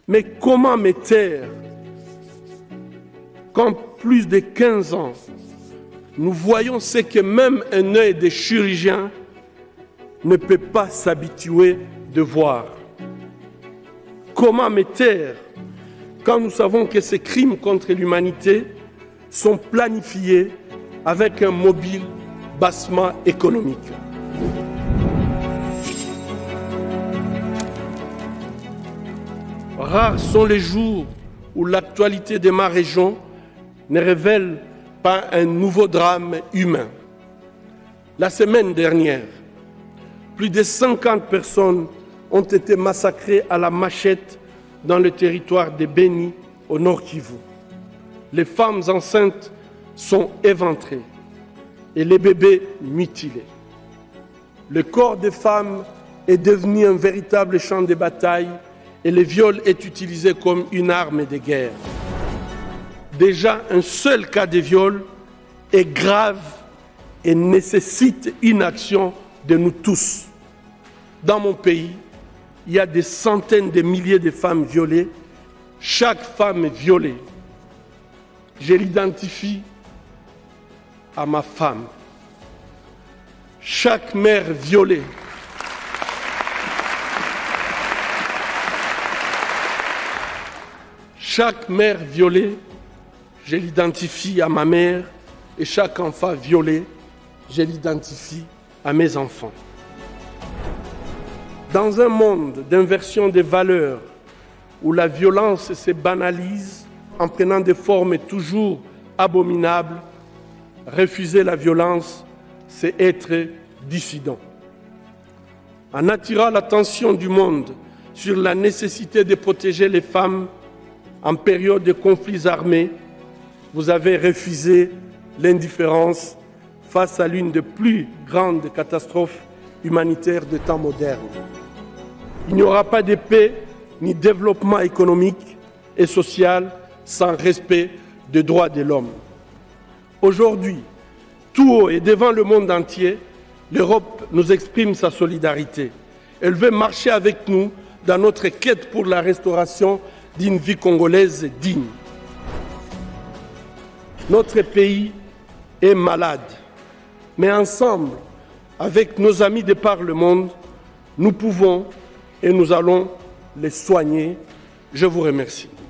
Mais comment me taire quand plus de 15 ans, nous voyons ce que même un œil de chirurgien ne peut pas s'habituer de voir? Comment me taire quand nous savons que ces crimes contre l'humanité sont planifiés avec un mobile bassement économique? Rares sont les jours où l'actualité de ma région ne révèle pas un nouveau drame humain. La semaine dernière, plus de 50 personnes ont été massacrées à la machette dans le territoire de Beni, au Nord Kivu. Les femmes enceintes sont éventrées et les bébés mutilés. Le corps des femmes est devenu un véritable champ de bataille et le viol est utilisé comme une arme de guerre. Déjà, un seul cas de viol est grave et nécessite une action de nous tous. Dans mon pays, il y a des centaines de milliers de femmes violées. Chaque femme violée, je l'identifie à ma femme. Chaque mère violée, chaque mère violée, je l'identifie à ma mère, et chaque enfant violé, je l'identifie à mes enfants. Dans un monde d'inversion des valeurs, où la violence se banalise en prenant des formes toujours abominables, refuser la violence, c'est être dissident. En attirant l'attention du monde sur la nécessité de protéger les femmes en période de conflits armés, vous avez refusé l'indifférence face à l'une des plus grandes catastrophes humanitaires de temps moderne. Il n'y aura pas de paix ni développement économique et social sans respect des droits de l'homme. Aujourd'hui, tout haut et devant le monde entier, l'Europe nous exprime sa solidarité. Elle veut marcher avec nous dans notre quête pour la restauration d'une vie congolaise digne. Notre pays est malade, mais ensemble, avec nos amis de par le monde, nous pouvons et nous allons les soigner. Je vous remercie.